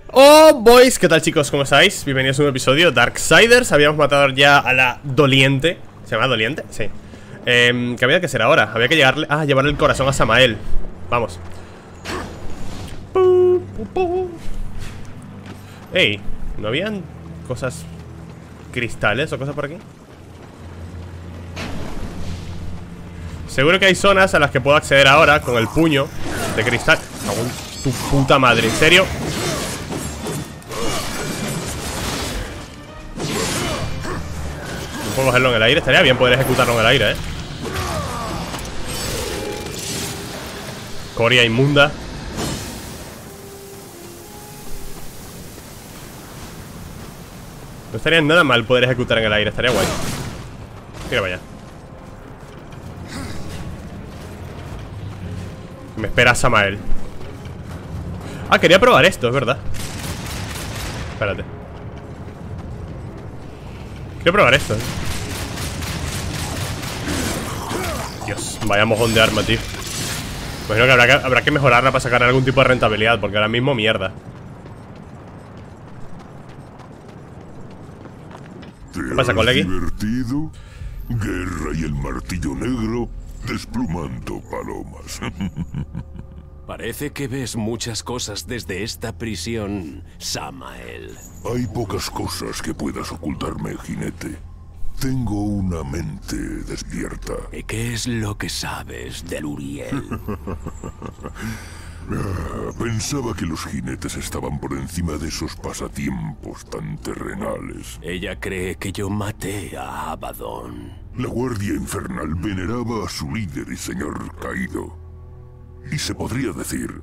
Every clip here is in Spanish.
Oh boys, ¿qué tal chicos? ¿Cómo estáis? Bienvenidos a un episodio Darksiders. Habíamos matado ya a la doliente. ¿Se llama doliente? Sí. ¿Qué había que hacer ahora? Había que llevarle el corazón a Samael. Vamos. Ey, ¿no habían cosas cristales o cosas por aquí? Seguro que hay zonas a las que puedo acceder ahora con el puño de cristal. ¡Oh, tu puta madre! ¿En serio? No puedo cogerlo en el aire. Estaría bien poder ejecutarlo en el aire, Coria inmunda. No estaría nada mal poder ejecutar en el aire. Estaría guay. Mira, vaya. Me espera Samael. Ah, quería probar esto, es verdad. Espérate. Quiero probar esto, Dios, vaya mojón de arma, tío. Imagino que habrá que mejorarla para sacar algún tipo de rentabilidad, porque ahora mismo mierda. ¿Qué pasa, colegui? Divertido, guerra y el martillo negro desplumando palomas. Parece que ves muchas cosas desde esta prisión, Samael. Hay pocas cosas que puedas ocultarme, jinete. Tengo una mente despierta. ¿Y qué es lo que sabes del Uriel? Pensaba que los jinetes estaban por encima de esos pasatiempos tan terrenales. Ella cree que yo maté a Abaddon. La Guardia Infernal veneraba a su líder y señor caído. Y se podría decir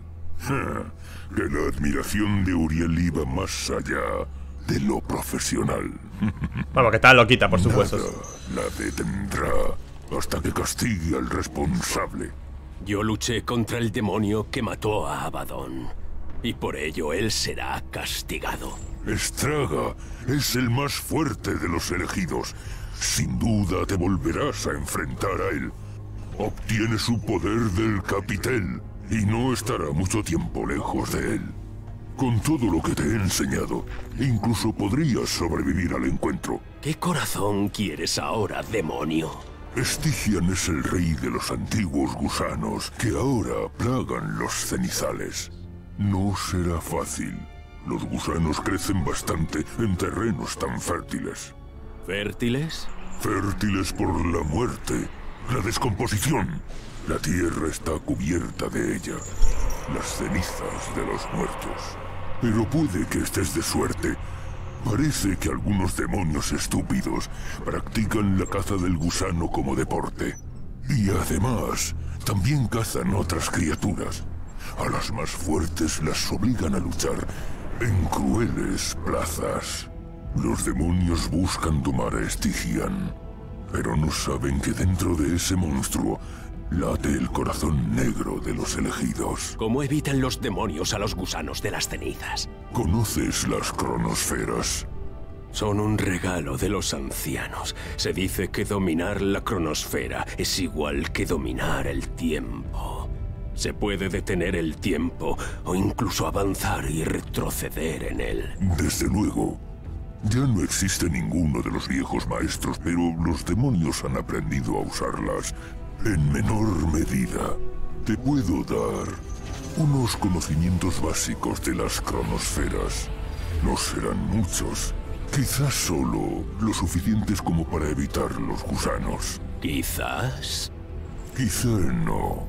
que la admiración de Uriel iba más allá de lo profesional. Vamos, que está loquita, por supuesto. Nada la detendrá hasta que castigue al responsable. Yo luché contra el demonio que mató a Abaddon, y por ello él será castigado. Estraga es el más fuerte de los elegidos. Sin duda te volverás a enfrentar a él. Obtiene su poder del capitel y no estará mucho tiempo lejos de él. Con todo lo que te he enseñado, incluso podrías sobrevivir al encuentro. ¿Qué corazón quieres ahora, demonio? Stygian es el rey de los antiguos gusanos que ahora plagan los cenizales. No será fácil. Los gusanos crecen bastante en terrenos tan fértiles. ¿Fértiles? Fértiles por la muerte. La descomposición. La tierra está cubierta de ella. Las cenizas de los muertos. Pero puede que estés de suerte. Parece que algunos demonios estúpidos practican la caza del gusano como deporte. Y además, también cazan otras criaturas. A las más fuertes las obligan a luchar en crueles plazas. Los demonios buscan domar a Stygian. Pero no saben que dentro de ese monstruo late el corazón negro de los elegidos. ¿Cómo evitan los demonios a los gusanos de las cenizas? ¿Conoces las cronosferas? Son un regalo de los ancianos. Se dice que dominar la cronosfera es igual que dominar el tiempo. Se puede detener el tiempo o incluso avanzar y retroceder en él. Desde luego. Ya no existe ninguno de los viejos maestros, pero los demonios han aprendido a usarlas en menor medida. Te puedo dar unos conocimientos básicos de las cronosferas. No serán muchos, quizás solo lo suficientes como para evitar los gusanos. ¿Quizás? Quizá no.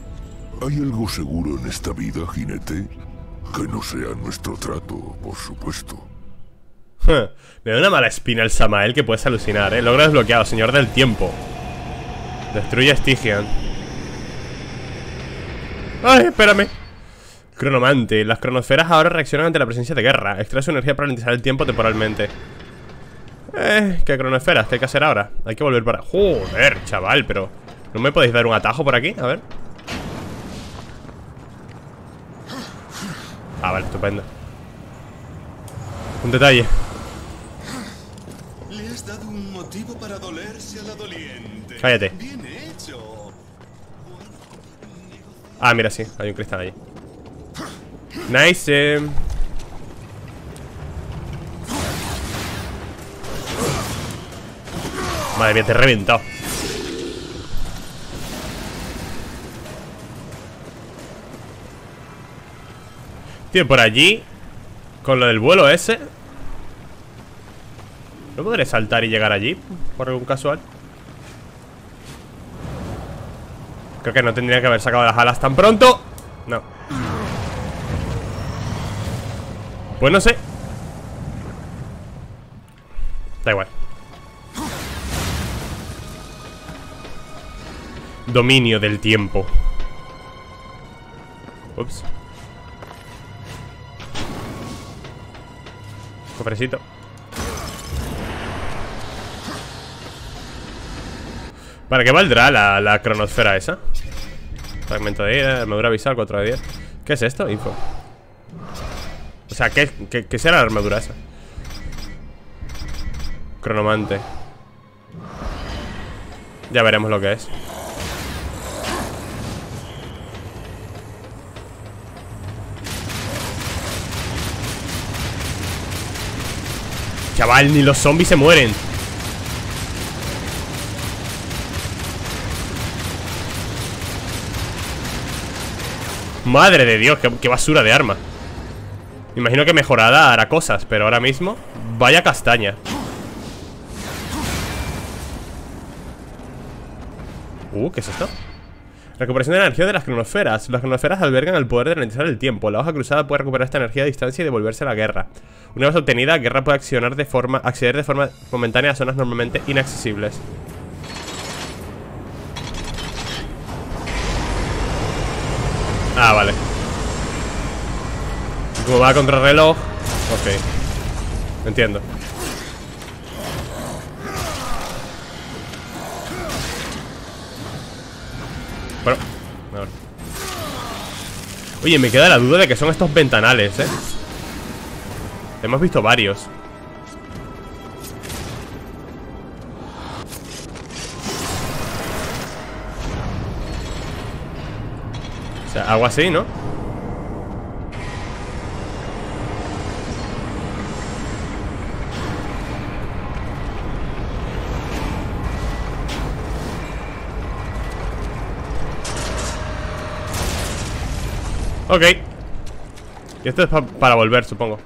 ¿Hay algo seguro en esta vida, jinete? Que no sea nuestro trato, por supuesto. Me da una mala espina el Samael que puedes alucinar, Logro desbloqueado, señor del tiempo. Destruye a Stygian. Ay, espérame. Cronomante. Las cronosferas ahora reaccionan ante la presencia de guerra. Extrae su energía para ralentizar el tiempo temporalmente. ¿Qué cronosferas? ¿Qué hay que hacer ahora? Hay que volver para... Joder, chaval, pero... ¿No me podéis dar un atajo por aquí? A ver. Ah, vale, estupendo. Un detalle. Le has dado un motivo para dolerse a la doliente. Cállate. Bien hecho. Ah, mira, sí, hay un cristal allí. Nice. Madre mía, te he reventado. Tío, por allí, con lo del vuelo ese, ¿no podré saltar y llegar allí? Por algún casual. Creo que no tendría que haber sacado las alas tan pronto. No. Pues no sé. Da igual. Dominio del tiempo. Ups. Cofrecito. ¿Para qué valdrá la cronosfera esa? Fragmento de ida, armadura visual 4 de 10. ¿Qué es esto? Info. O sea, ¿qué será la armadura esa? Cronomante. Ya veremos lo que es. Chaval, ni los zombies se mueren. Madre de Dios, qué basura de arma. Imagino que mejorada hará cosas, pero ahora mismo, vaya castaña. ¿Qué es esto? Recuperación de energía de las cronosferas. Las cronosferas albergan el poder de ralentizar el tiempo. La hoja cruzada puede recuperar esta energía a distancia y devolverse a la guerra. Una vez obtenida, Guerra puede acceder de forma momentánea a zonas normalmente inaccesibles. Ah, vale. Como va a contrarreloj. Ok. Entiendo. Bueno, a ver. Oye, me queda la duda de que son estos ventanales, ¿eh? Hemos visto varios. O sea, algo así, ¿no? Ok. Y esto es para volver, supongo.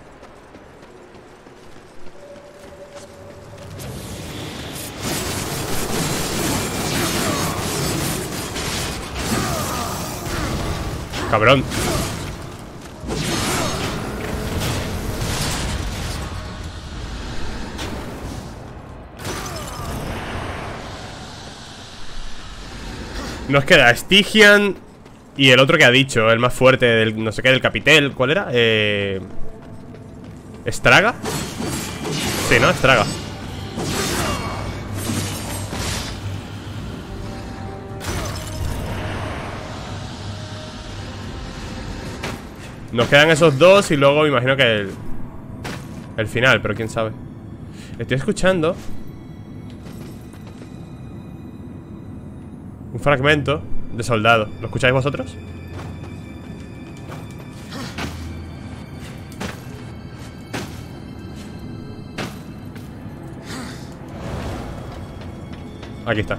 Cabrón. Nos queda Stygian y el otro que ha dicho, el más fuerte del no sé qué, del Capitel. ¿Cuál era? ¿Estraga? Sí, ¿no? Estraga. Nos quedan esos dos y luego me imagino que el final, pero quién sabe. Estoy escuchando un fragmento de soldado. ¿Lo escucháis vosotros? Aquí está.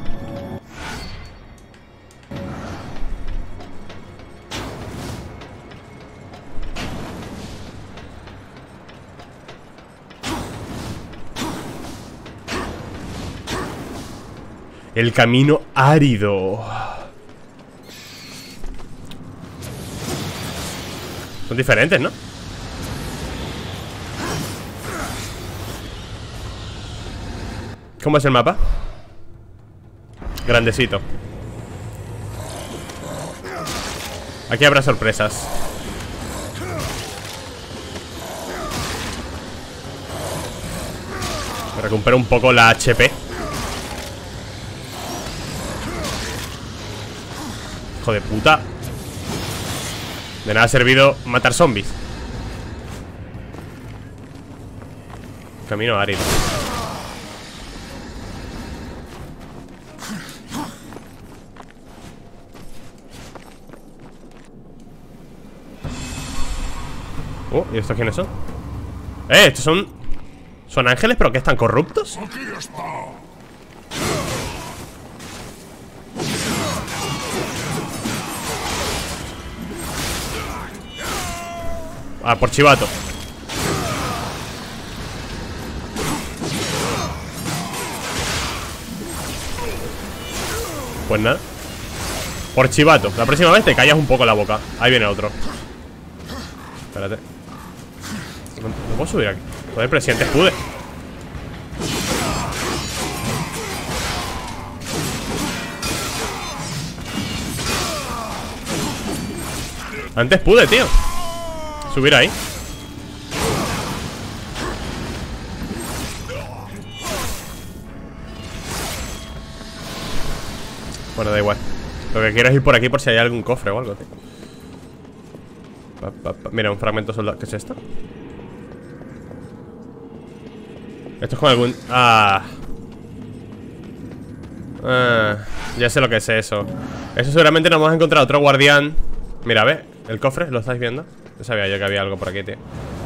El camino árido. Son diferentes, ¿no? ¿Cómo es el mapa? Grandecito. Aquí habrá sorpresas. Me recupero un poco la HP. Hijo de puta. De nada ha servido matar zombies. Camino árido. ¿Y estos quiénes son? Estos son... ¿Son ángeles pero que están corruptos? Aquí está. Ah, por chivato. Pues nada. Por chivato. La próxima vez te callas un poco la boca. Ahí viene otro. Espérate. No puedo subir aquí. Joder, presidente, pude. Antes pude, tío. Subir ahí. Bueno, da igual. Lo que quiero es ir por aquí por si hay algún cofre o algo, tío. Mira, un fragmento soldado. ¿Qué es esto? Esto es con algún... ya sé lo que es eso. Eso seguramente nos vamos a encontrar otro guardián. Mira, ve, el cofre, ¿lo estáis viendo? No sabía yo que había algo por aquí, tío.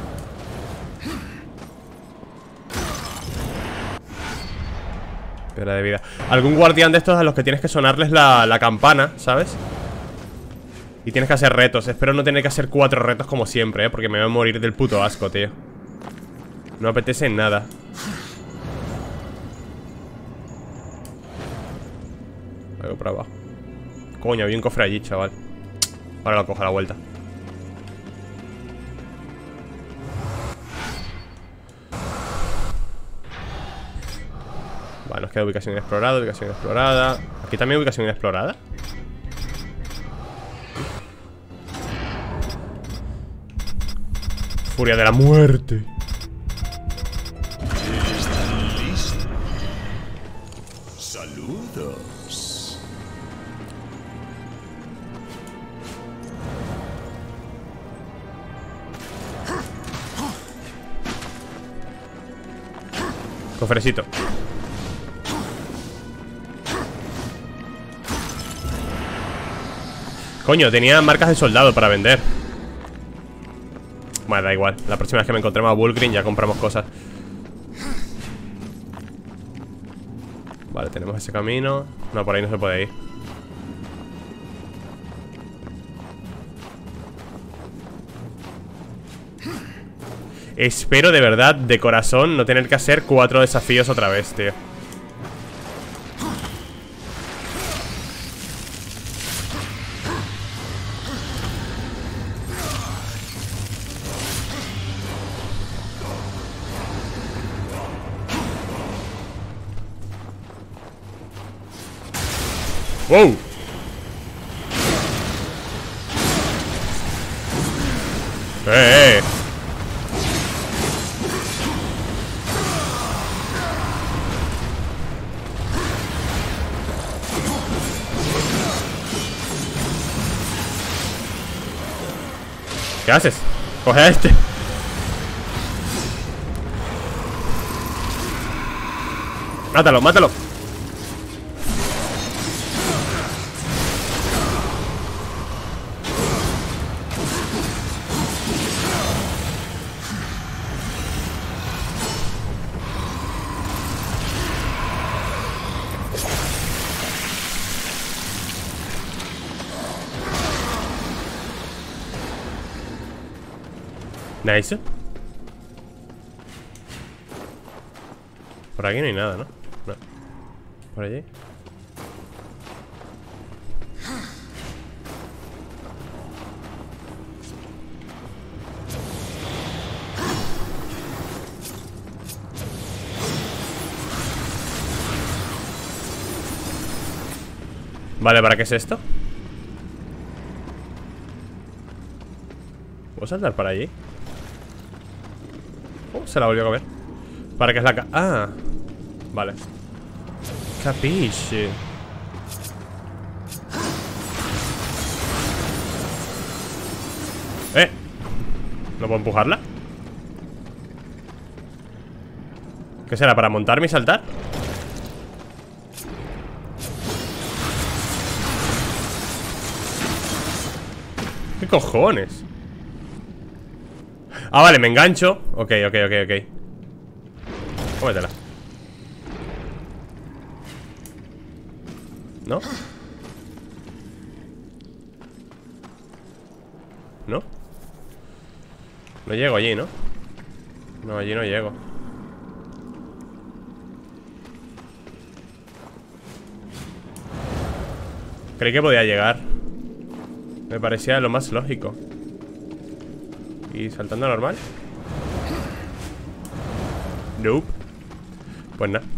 Piedra de vida. Algún guardián de estos a los que tienes que sonarles la campana, ¿sabes? Y tienes que hacer retos. Espero no tener que hacer 4 retos como siempre, porque me voy a morir del puto asco, tío. No apetece nada. Algo por abajo. Coño, había un cofre allí, chaval. Ahora lo cojo a la vuelta. Vale, nos queda ubicación inexplorada, ubicación explorada. Aquí también ubicación inexplorada. Furia de la muerte. ¿Listo? Saludos. Cofrecito. Coño, tenía marcas de soldado para vender. Bueno, da igual. La próxima vez que me encontremos a Bullgreen ya compramos cosas. Vale, tenemos ese camino. No, por ahí no se puede ir. Espero de verdad, de corazón, no tener que hacer 4 desafíos otra vez, tío. ¡Wow! ¡Eh! ¿Qué haces? Coge a este. Mátalo, mátalo. Nice. Por aquí no hay nada, ¿no? No. Por allí. Vale, ¿para qué es esto? ¿Puedo saltar para allí? Se la volvió a comer. ¿Para qué es la ah, vale. Capisci. ¿No puedo empujarla? ¿Qué será? ¿Para montarme y saltar? ¿Qué cojones? Ah, vale, me engancho. Ok. Cómetela. ¿No? ¿No? No llego allí, ¿no? No, allí no llego. Creí que podía llegar. Me parecía lo más lógico. ¿Y saltando normal? Nope. Pues nada.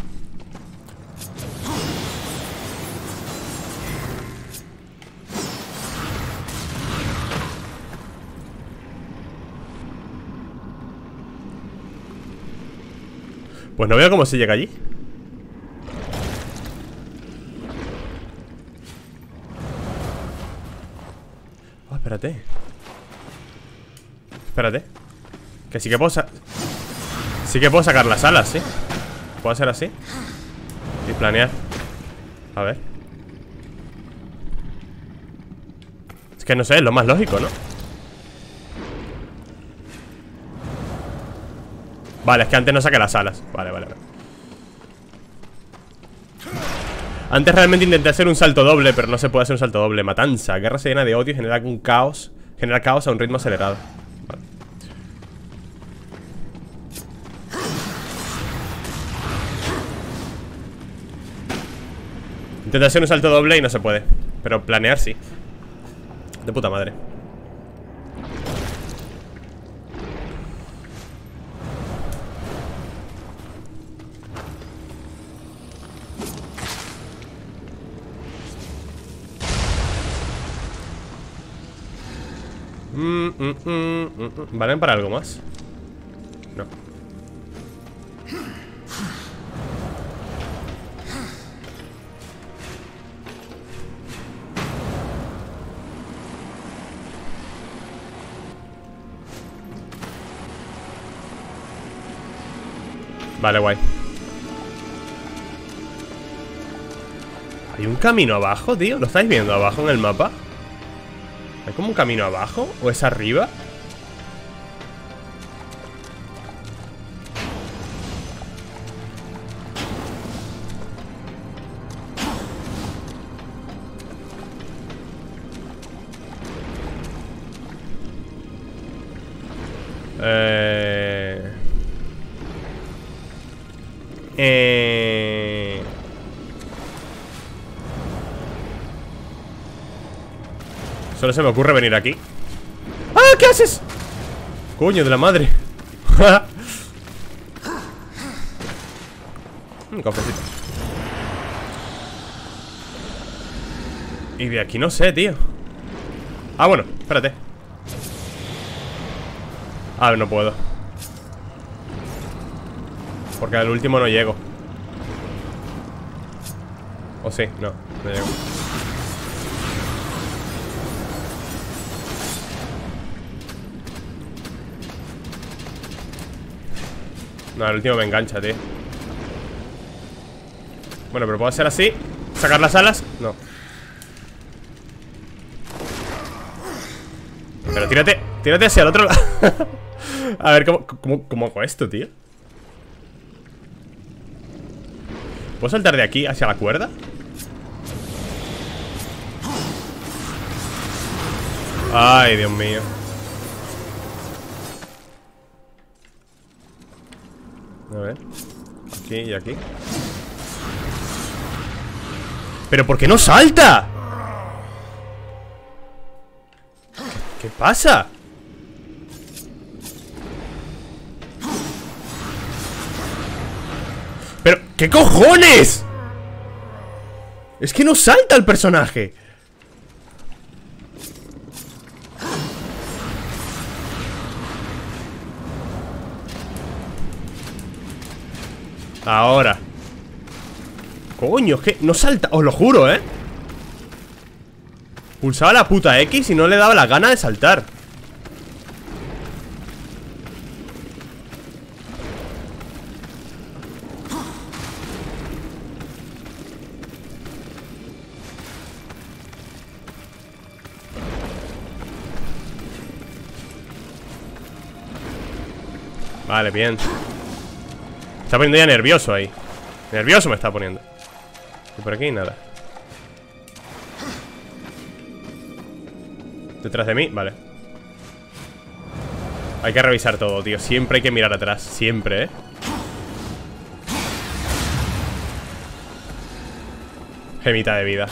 Pues no veo cómo se llega allí. Oh, espérate. Espérate. Que sí que puedo sí que puedo sacar las alas, ¿sí? Puedo hacer así y planear. A ver. Es que no sé, es lo más lógico, ¿no? Vale, es que antes no saqué las alas. Vale, vale, vale. Antes realmente intenté hacer un salto doble, pero no se puede hacer un salto doble. Matanza, guerra se llena de odio y genera un caos. Genera caos a un ritmo acelerado. Vale. Intenté hacer un salto doble y no se puede. Pero planear sí. De puta madre. ¿Valen para algo más? No. Vale, guay. ¿Hay un camino abajo, tío? ¿Lo estáis viendo abajo en el mapa? ¿Hay como un camino abajo? ¿O es arriba? Solo se me ocurre venir aquí. ¡Ah! ¿Qué haces? Coño de la madre. Un cofrecito. Y de aquí no sé, tío. Ah, bueno, espérate. Ah, no puedo. Porque al último no llego. O sí, no llego. No, el último me engancha, tío. Bueno, pero puedo hacer así. Sacar las alas. No. Pero tírate hacia el otro lado. A ver, ¿cómo hago esto, tío? ¿Puedo saltar de aquí hacia la cuerda? Ay, Dios mío. A ver. Aquí y aquí. ¿Pero por qué no salta? ¿Qué pasa? ¿Pero qué cojones? Es que no salta el personaje. Ahora. Coño, es que no salta, os lo juro, ¿eh? Pulsaba la puta X y no le daba la gana de saltar. Vale, bien. Me está poniendo ya nervioso ahí. Nervioso me está poniendo. Y por aquí nada. Detrás de mí, vale. Hay que revisar todo, tío. Siempre hay que mirar atrás. Siempre, ¿eh? Gemita de vida.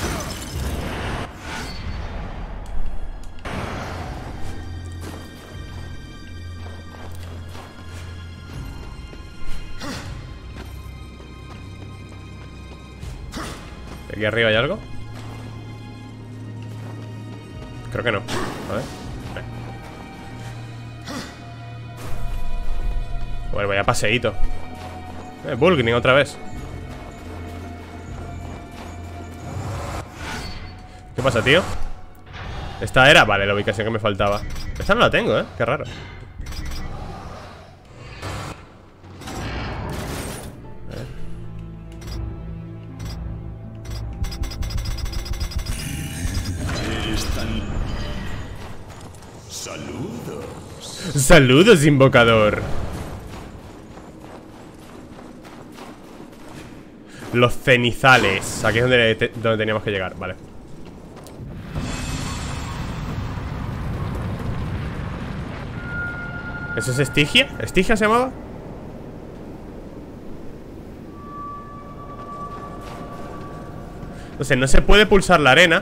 ¿Aquí arriba hay algo? Creo que no. A ver. Bueno, vaya paseíto. Bulging otra vez. ¿Qué pasa, tío? Esta era, vale, la ubicación que me faltaba. Esta no la tengo, qué raro. Saludos, invocador. Los cenizales. Aquí es donde teníamos que llegar, vale. ¿Eso es Estigia? ¿Estigia se llamaba? No sé, no se puede pulsar la arena.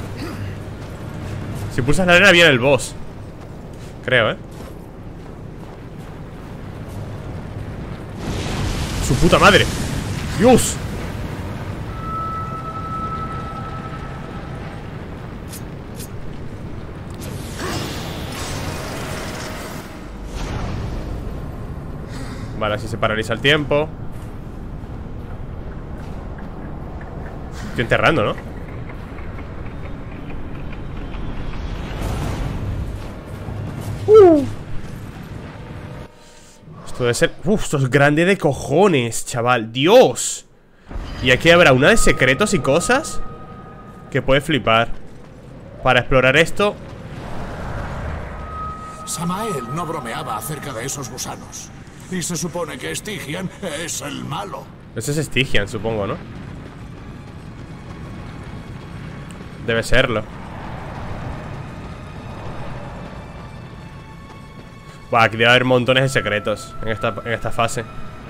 Si pulsas la arena viene el boss. Creo, ¡su puta madre! ¡Dios! Vale, así se paraliza el tiempo. Estoy enterrando, ¿no? Esto debe ser... esto es grande de cojones, chaval. ¡Dios! Y aquí habrá una de secretos y cosas que puede flipar. Para explorar esto. Samael no bromeaba acerca de esos gusanos. Y se supone que Stygian es el malo. Ese es Stygian, supongo, ¿no? Debe serlo. Buah, aquí debe haber montones de secretos en esta fase.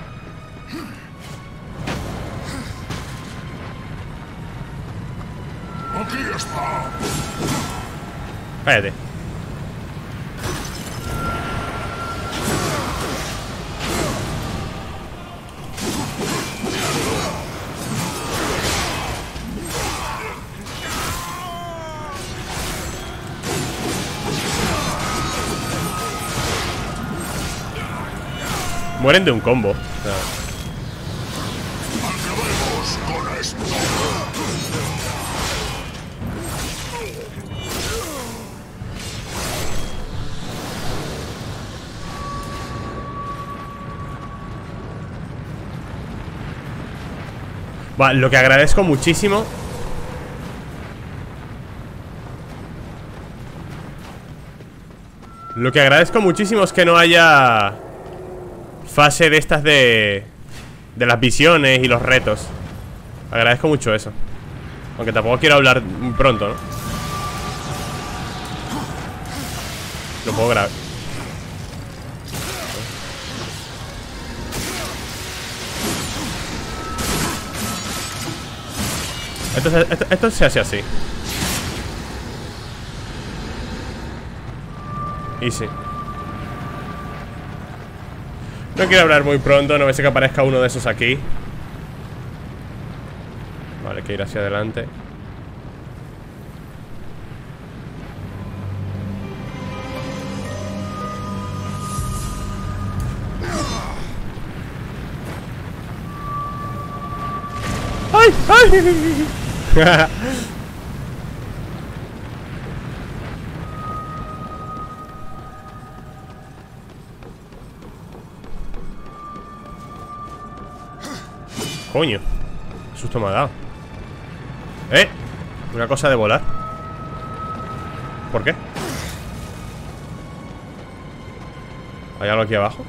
Aquí está. Cállate. Mueren de un combo. Acabemos con esto. Va, lo que agradezco muchísimo. Lo que agradezco muchísimo es que no haya fase de estas de las visiones y los retos. Agradezco mucho eso. Aunque tampoco quiero hablar pronto, ¿no? Lo puedo grabar. Esto se hace así. Easy. No quiero hablar muy pronto, no me sé que aparezca uno de esos aquí. Vale, hay que ir hacia adelante. ¡Ay! ¡Ay! Coño, qué susto me ha dado. Una cosa de volar. ¿Por qué? ¿Hay algo aquí abajo?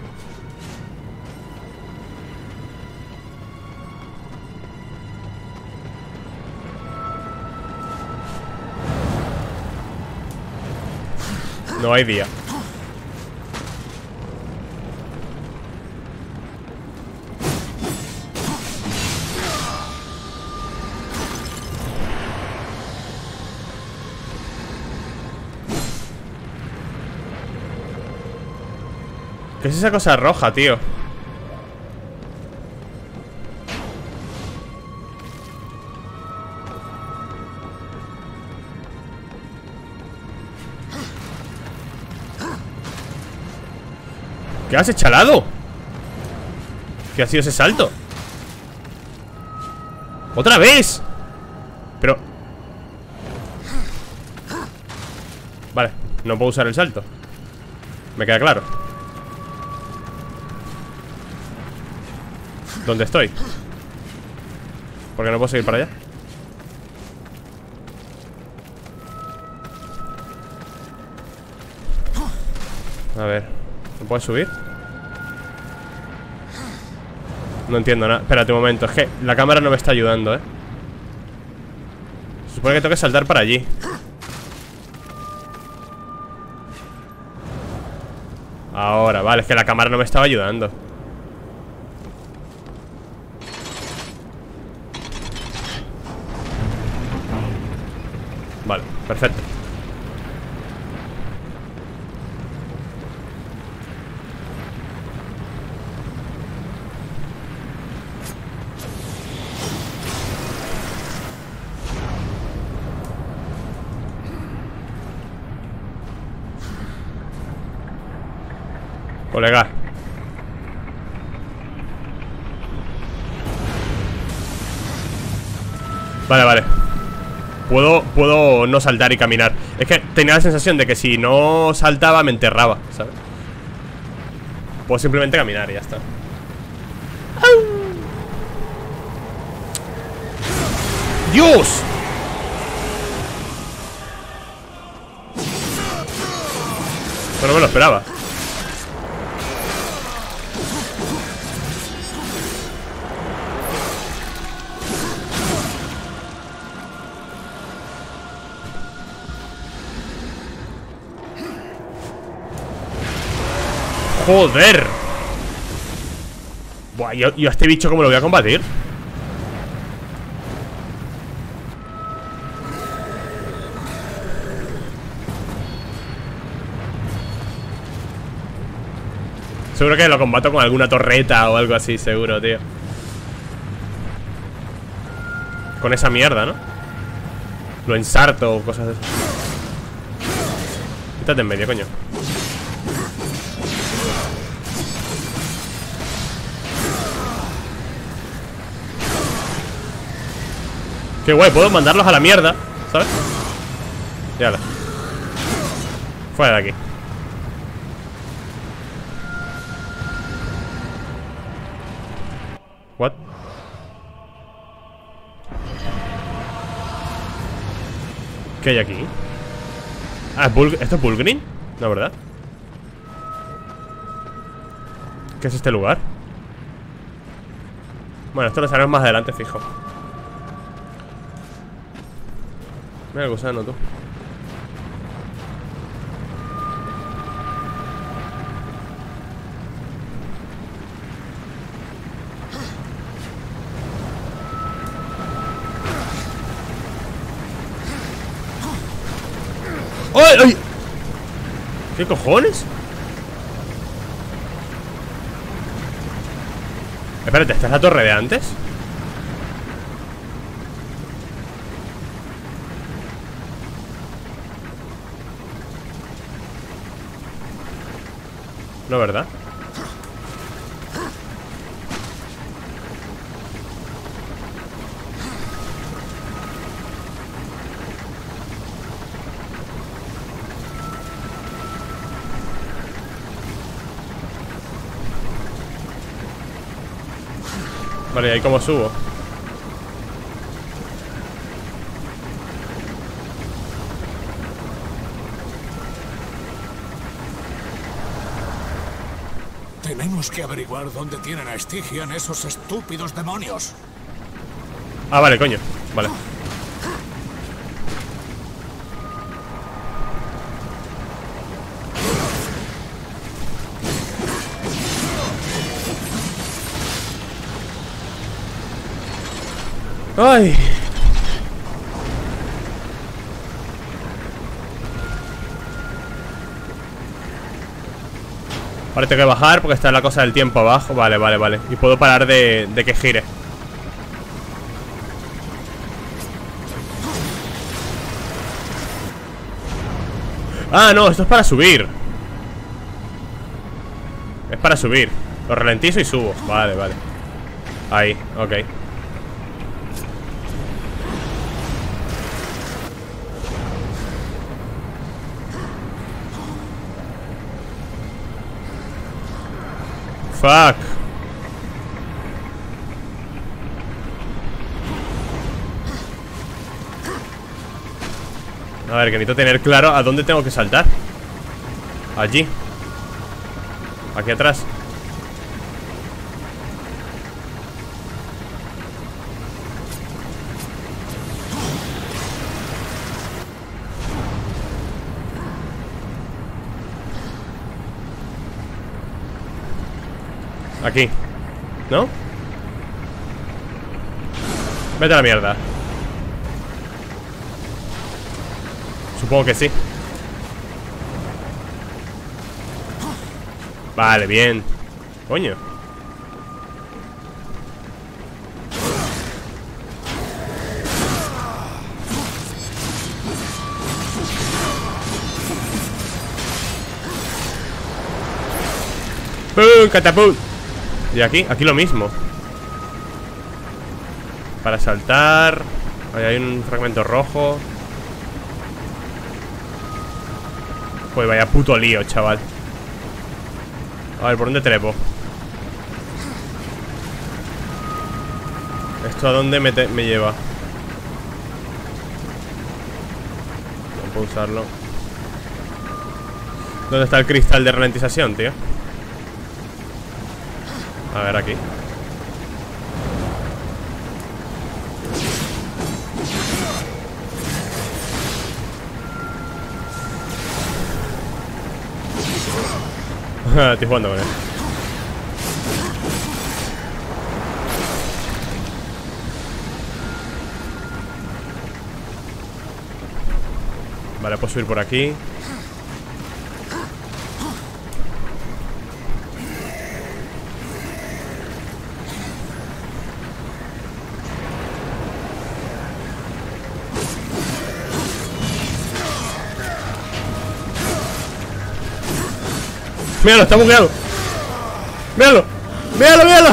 No hay día. ¿Qué es esa cosa roja, tío? ¿Qué has echalado? ¿Qué ha sido ese salto? ¡Otra vez! Pero... Vale, no puedo usar el salto. Me queda claro. ¿Dónde estoy? ¿Por qué no puedo seguir para allá? A ver, ¿no puedes subir? No entiendo nada. Espérate un momento, es que la cámara no me está ayudando, Se supone que tengo que saltar para allí. Ahora, vale, es que la cámara no me estaba ayudando. Vale, perfecto. Colega. Vale, vale. Puedo no saltar y caminar. Es que tenía la sensación de que si no saltaba me enterraba, ¿sabes? Puedo simplemente caminar y ya está. ¡Dios! No me lo esperaba. ¡Joder! Buah, yo a este bicho ¿cómo lo voy a combatir? Seguro que lo combato con alguna torreta o algo así, seguro, tío. Con esa mierda, ¿no? Lo ensarto o cosas así. Quítate en medio, coño. Qué guay, puedo mandarlos a la mierda, ¿sabes? Ya la. Fuera de aquí. What? ¿Qué hay aquí? Ah, ¿esto es Bulgreen? No, ¿verdad? ¿Qué es este lugar? Bueno, esto lo sabemos más adelante, fijo. Mira el gusano, tú. ¡Ay, ay! ¿Qué cojones? Espérate, ¿esta es la torre de antes? No, ¿verdad? Vale, ¿y ahí cómo subo? Tenemos que averiguar dónde tienen a Stygian esos estúpidos demonios. Ah, vale, coño. Vale. ¡Ay! Ahora tengo que bajar porque está la cosa del tiempo abajo. Vale, vale, vale. Y puedo parar de que gire. Ah, no, esto es para subir. Es para subir. Lo ralentizo y subo. Vale, vale. Ahí, ok. Fuck. A ver, que necesito tener claro a dónde tengo que saltar. Allí. Aquí atrás. Aquí. ¿No? Vete a la mierda. Supongo que sí. Vale, bien. Coño. ¡Pum! ¡Catapult! Y aquí lo mismo. Para saltar. Ahí hay un fragmento rojo. Pues vaya puto lío, chaval. A ver, ¿por dónde trepo? ¿Esto a dónde me lleva? No puedo usarlo. ¿Dónde está el cristal de ralentización, tío? A ver, aquí. Estoy jugando con él. Vale, puedo subir por aquí. Míralo, está bugueado. Míralo, míralo, míralo.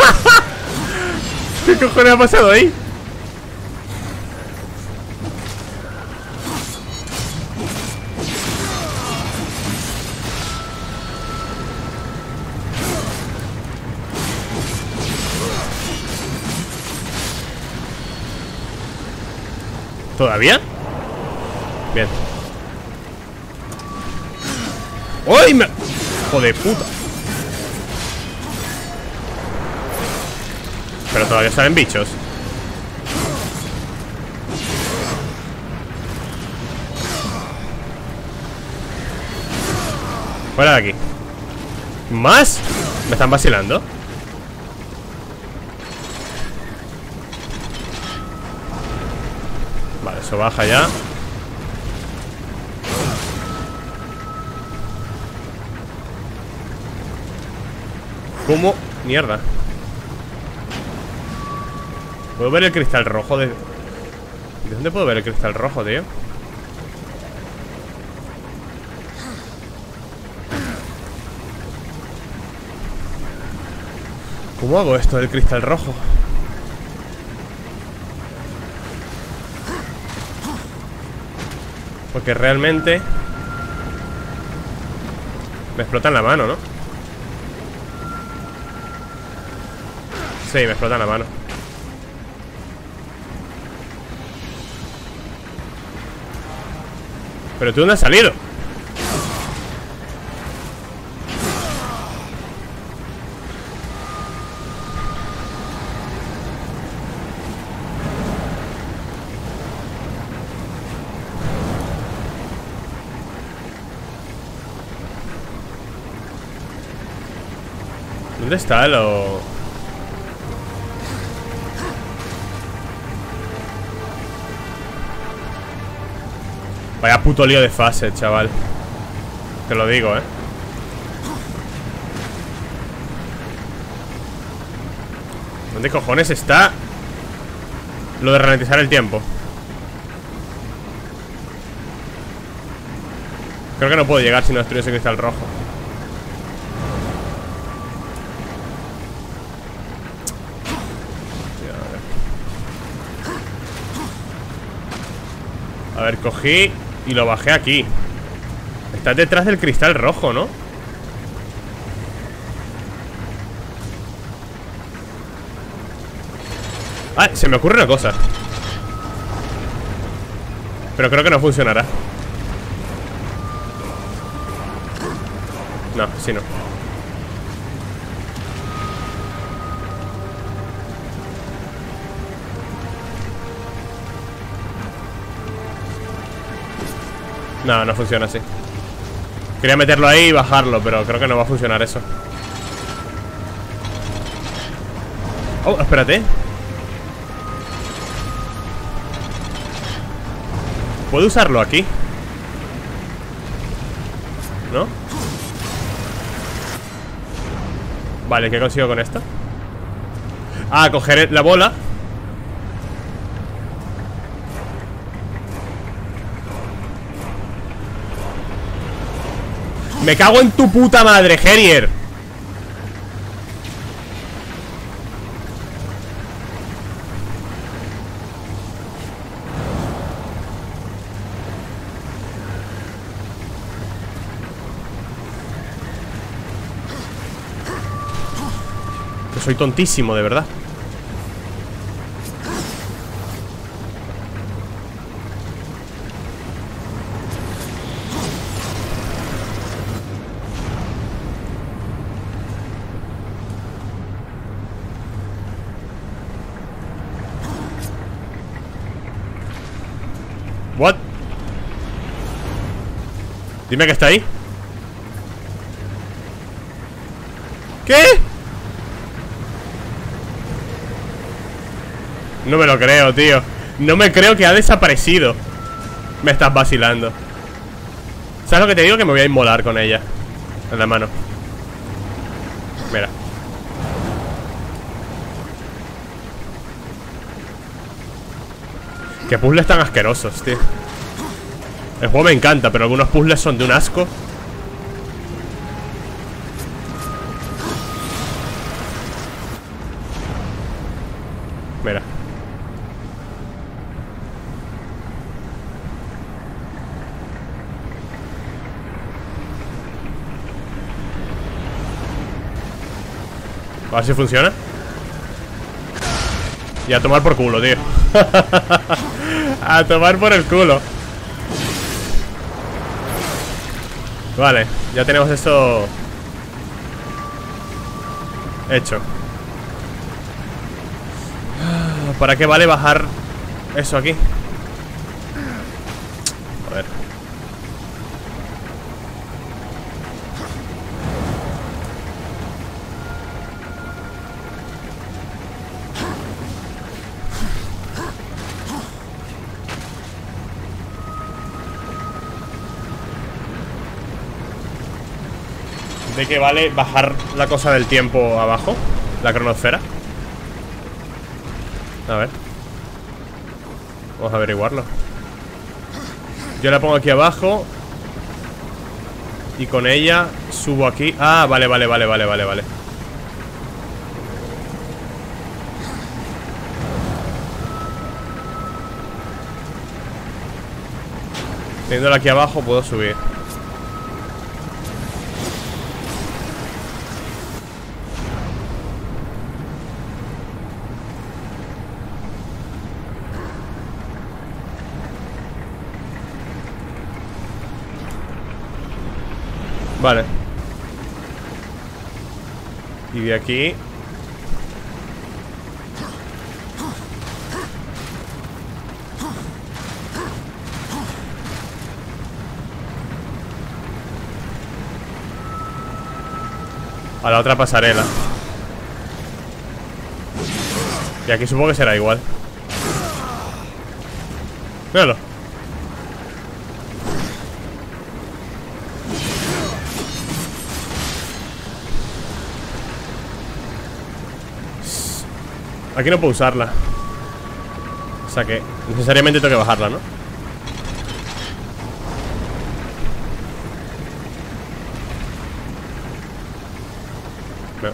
¿Qué cojones ha pasado ahí? ¿Todavía? Bien. ¡Uy! Me... ¡Hijo de puta! Pero todavía salen bichos. Fuera de aquí. ¿Más? ¿Me están vacilando? Vale, eso baja ya. ¿Cómo? Mierda. ¿Puedo ver el cristal rojo de...? ¿De dónde puedo ver el cristal rojo, tío? ¿Cómo hago esto del cristal rojo? Porque realmente me explota en la mano, ¿no? Sí, me explota en la mano. ¿Pero tú dónde has salido? ¿Dónde está lo...? Vaya puto lío de fase, chaval. Te lo digo, ¿Dónde cojones está lo de ralentizar el tiempo? Creo que no puedo llegar si no destruyo ese cristal rojo. A ver, cogí y lo bajé aquí. Estás detrás del cristal rojo, ¿no? Ah, se me ocurre una cosa. Pero creo que no funcionará. No, sí no. No, no funciona así. Quería meterlo ahí y bajarlo, pero creo que no va a funcionar eso. Oh, espérate. ¿Puedo usarlo aquí? ¿No? Vale, ¿qué consigo con esto? Ah, coger la bola. Me cago en tu puta madre, Herier. Que soy tontísimo, de verdad. What? Dime que está ahí. ¿Qué? No me lo creo, tío. No me creo que ha desaparecido. Me estás vacilando. ¿Sabes lo que te digo? Que me voy a inmolar con ella en la mano. Mira. Qué puzzles tan asquerosos, tío. El juego me encanta, pero algunos puzzles son de un asco. Mira. A ver si funciona. Y a tomar por culo, tío. A tomar por el culo. Vale, ya tenemos esto hecho. ¿Para qué vale bajar eso aquí? A ver. ¿De qué vale bajar la cosa del tiempo abajo? La cronosfera. A ver. Vamos a averiguarlo. Yo la pongo aquí abajo. Y con ella subo aquí. Ah, vale. Teniéndola aquí abajo puedo subir. Vale. Y de aquí a la otra pasarela. Y aquí supongo que será igual. Míralo. Aquí no puedo usarla. O sea que necesariamente tengo que bajarla, ¿no? No.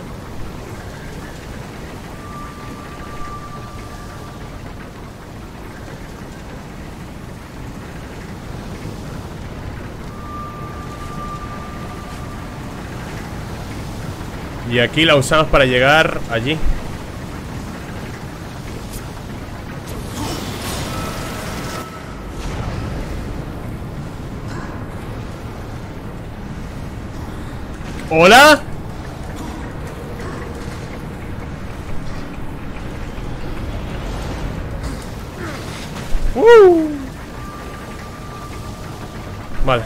Y aquí la usamos para llegar allí. ¿Hola? Vale.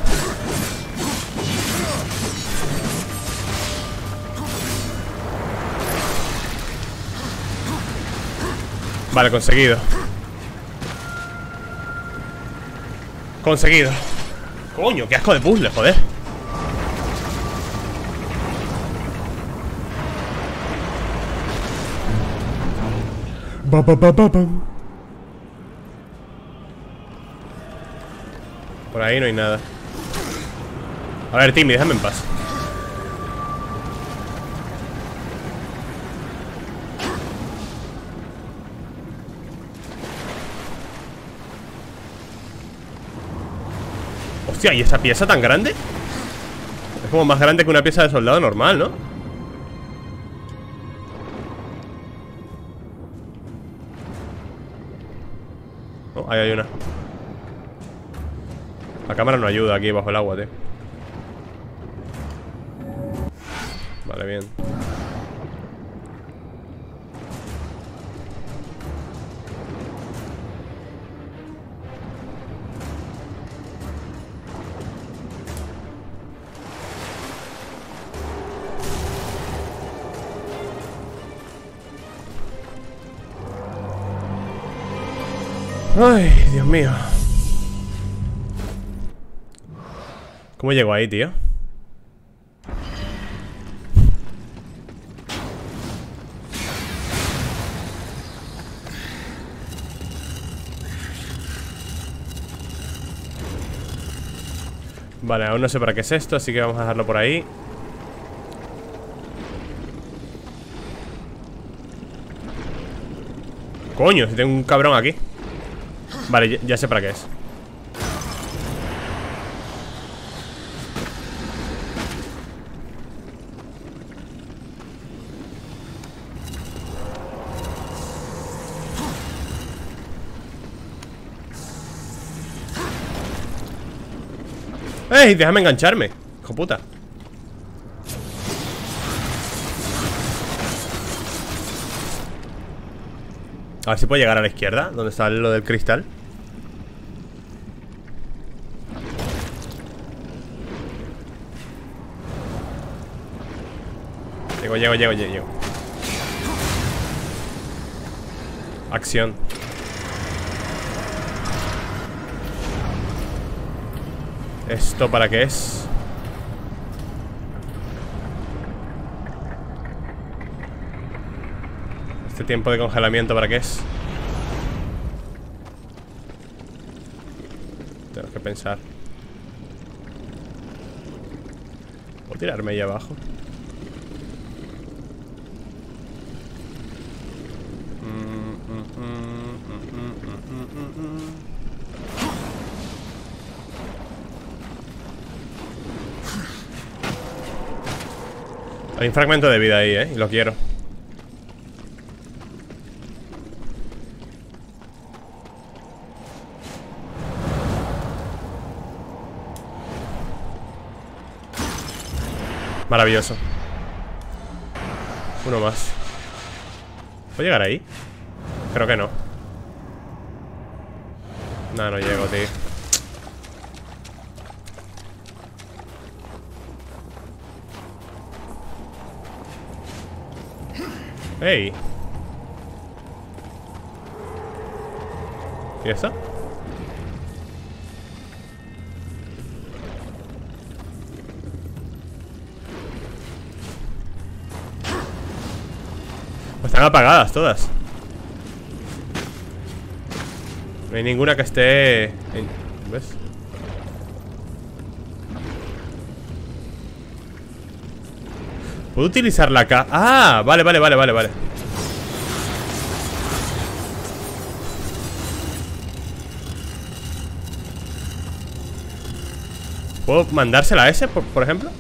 Vale, conseguido. Conseguido. Coño, qué asco de puzzle, joder. Por ahí no hay nada. A ver, Timmy, déjame en paz. Hostia, ¿y esa pieza tan grande? Es como más grande que una pieza de soldado normal, ¿no? Oh, ahí hay una. La cámara no ayuda aquí bajo el agua, tío. Vale, bien. Ay, Dios mío. ¿Cómo llego ahí, tío? Vale, aún no sé para qué es esto, así que vamos a dejarlo por ahí. Coño, si tengo un cabrón aquí. Vale, ya sé para qué es. ¡Ey! Déjame engancharme, hijo puta. A ver si puedo llegar a la izquierda, donde está lo del cristal. Llego. Acción. ¿Esto para qué es? ¿Este tiempo de congelamiento para qué es? Tengo que pensar. ¿Puedo tirarme ahí abajo? Hay un fragmento de vida ahí, y lo quiero. Maravilloso. Uno más. ¿Puedo llegar ahí? Creo que no. No, no llego, tío. ¡Ey! ¿Y esta? Pues están apagadas todas. No hay ninguna que esté ¿ves? ¿Puedo utilizar la K? Ah, vale. ¿Puedo mandársela a ese, por ejemplo?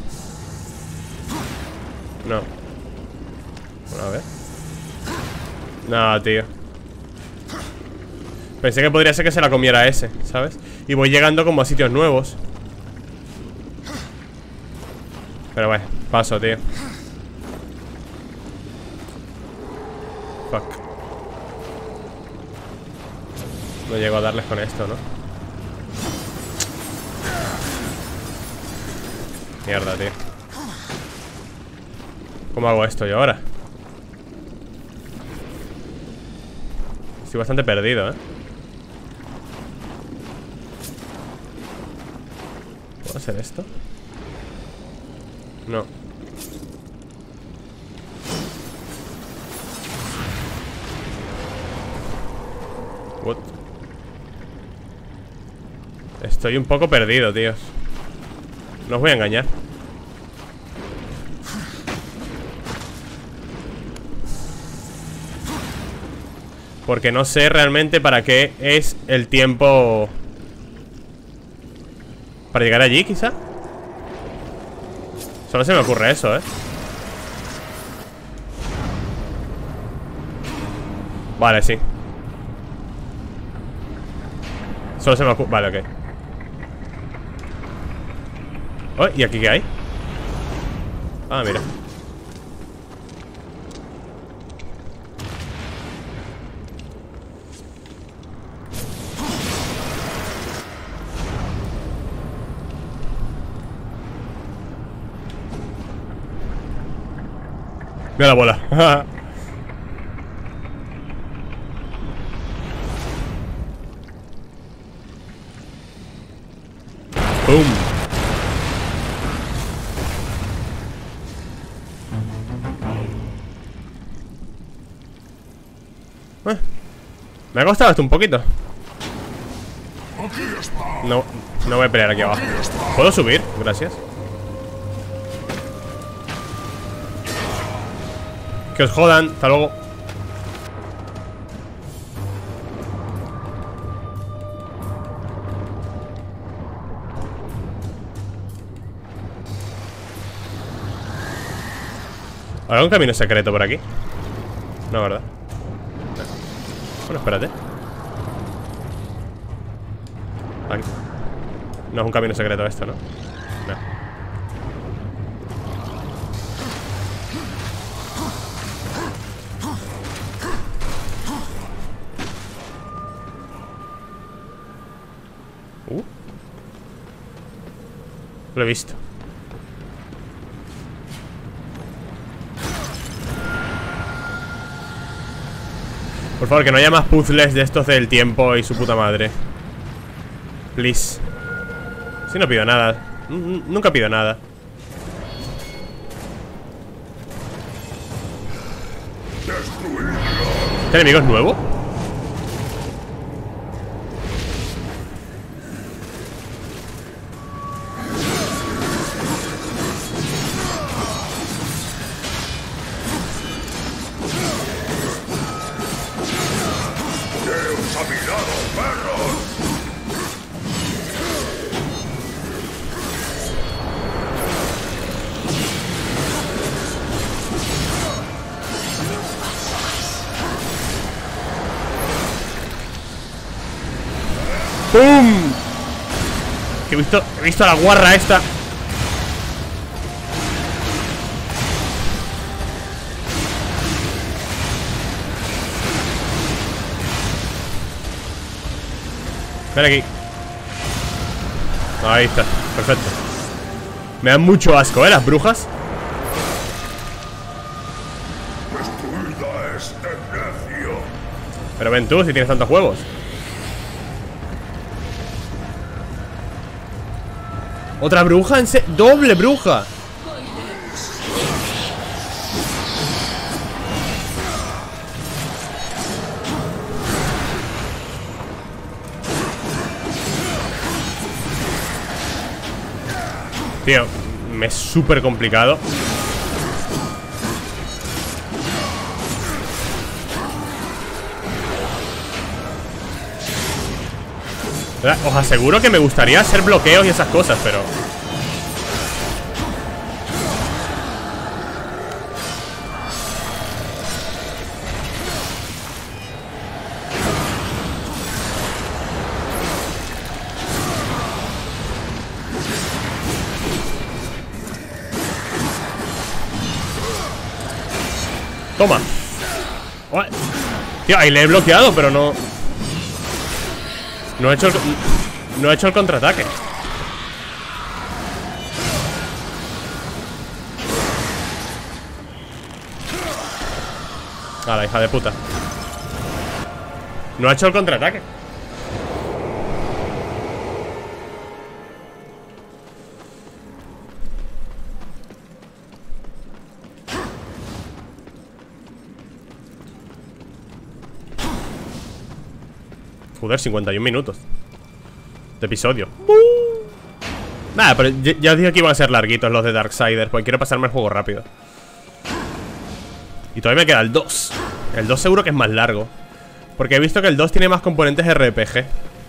No. Bueno, a ver. No, tío. Pensé que podría ser que se la comiera ese, ¿sabes? Y voy llegando como a sitios nuevos. Pero bueno, paso, tío. Fuck. No llego a darles con esto, ¿no? Mierda, tío. ¿Cómo hago esto yo ahora? Estoy bastante perdido, ¿eh? ¿Puedo hacer esto? No. What? Estoy un poco perdido, tíos. No os voy a engañar. Porque no sé realmente para qué es el tiempo. ¿Para llegar allí, quizá? Solo se me ocurre eso, ¿eh? Vale, sí. Solo se me ocurre... Vale, ok. Oh, ¿y aquí qué hay? Ah, mira. Mira la bola. Boom. Me ha costado esto un poquito. No voy a pelear aquí abajo. ¿Puedo subir? Gracias. Que os jodan, hasta luego. ¿Habrá un camino secreto por aquí? No, ¿verdad? No. Bueno, espérate. Aquí. No es un camino secreto esto, ¿no? No. Lo he visto. Por favor, que no haya más puzzles de estos del tiempo y su puta madre. Please. Si no pido nada. Nunca pido nada. ¿Este enemigo es nuevo? ¡Pum! He visto a la guarra esta. Ven aquí. Ahí está, perfecto. Me dan mucho asco, las brujas. Pero ven tú, si tienes tantos huevos. ¿Otra bruja? ¡Doble bruja! Tío, me es súper complicado. Os aseguro que me gustaría hacer bloqueos y esas cosas, pero... Toma. Tío, ahí le he bloqueado, pero no... No he hecho el contraataque. A la hija de puta. No ha hecho el contraataque. Joder, 51 minutos de episodio. Nada, pero ya os dije que iban a ser larguitos los de Darksiders, porque quiero pasarme el juego rápido. Y todavía me queda el 2. El 2 seguro que es más largo, porque he visto que el 2 tiene más componentes RPG.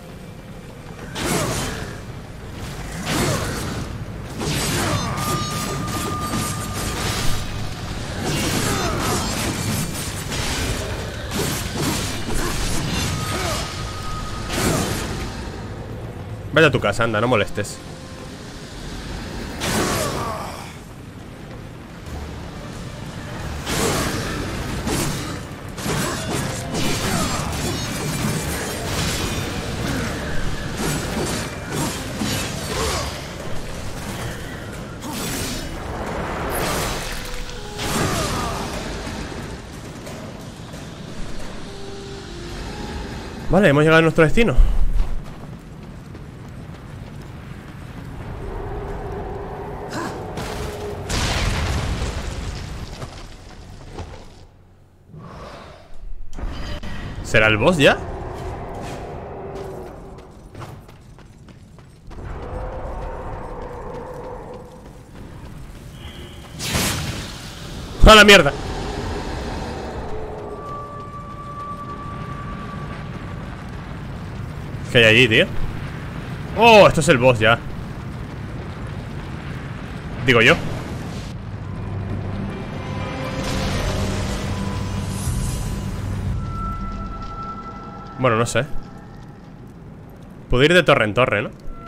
Vaya a tu casa, anda, no molestes. Vale, hemos llegado a nuestro destino. ¿Será el boss ya? ¡A la mierda! ¿Qué hay allí, tío? ¡Oh! Esto es el boss ya. Digo yo. Bueno, no sé. Puedo ir de torre en torre, ¿no?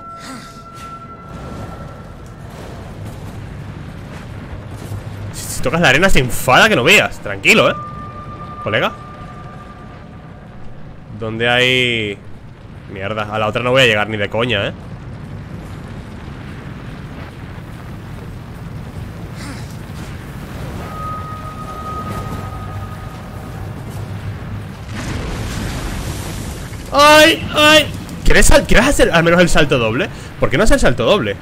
Si tocas la arena se enfada que no veas. Tranquilo, ¿eh? Colega. ¿Dónde hay...? Mierda, a la otra no voy a llegar ni de coña, ¿eh? ¡Ay! ¡Ay! ¿Quieres hacer al menos el salto doble? ¿Por qué no hacer el salto doble?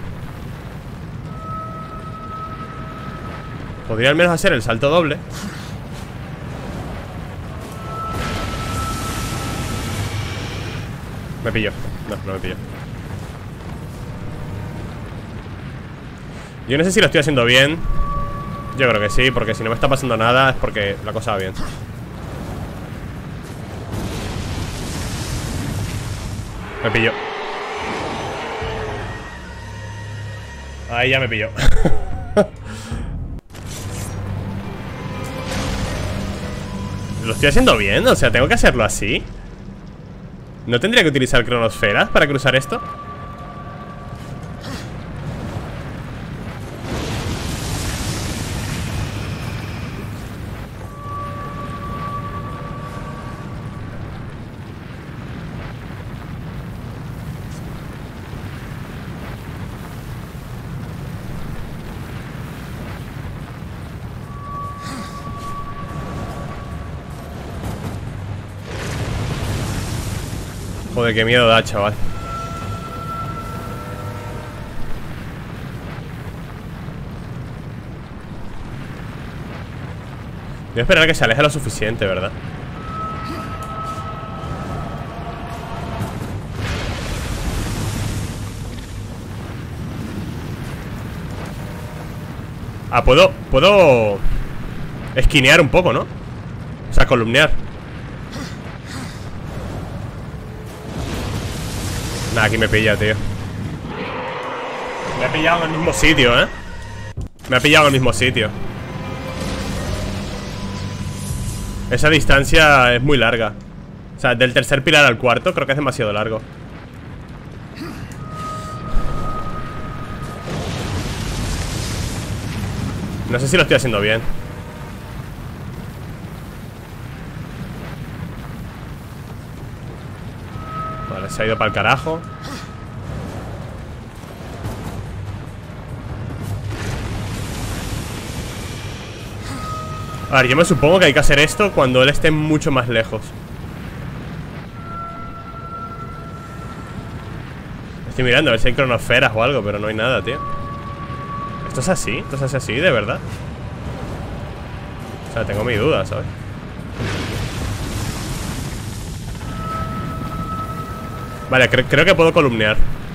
Podría al menos hacer el salto doble. Me pilló. No me pilló. Yo no sé si lo estoy haciendo bien. Yo creo que sí, porque si no me está pasando nada es porque la cosa va bien. Me pilló. Ahí ya me pilló. ¿Lo estoy haciendo bien? O sea, ¿tengo que hacerlo así? ¿No tendría que utilizar cronosferas para cruzar esto? Joder, qué miedo da, chaval. Voy a esperar a que se aleje lo suficiente, ¿verdad? Ah, puedo esquinear un poco, ¿no? O sea, columnear. Nah, aquí me pilla, tío. Me ha pillado en el mismo sitio, ¿eh? Me ha pillado en el mismo sitio. Esa distancia es muy larga. O sea, del tercer pilar al cuarto creo que es demasiado largo. No sé si lo estoy haciendo bien. Vale, se ha ido para el carajo. A ver, yo me supongo que hay que hacer esto cuando él esté mucho más lejos. Estoy mirando a ver si hay cronosferas o algo, pero no hay nada, tío. ¿Esto es así? ¿Esto se hace así, de verdad? O sea, tengo mi duda, ¿sabes? Vale, creo que puedo columnear.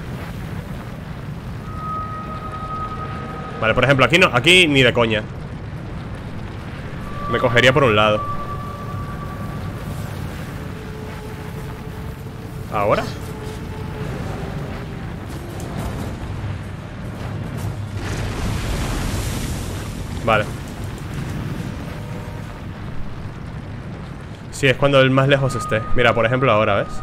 Vale, por ejemplo, aquí no, aquí ni de coña. Me cogería por un lado. ¿Ahora? Vale. Sí, es cuando el más lejos esté. Mira, por ejemplo ahora, ¿ves?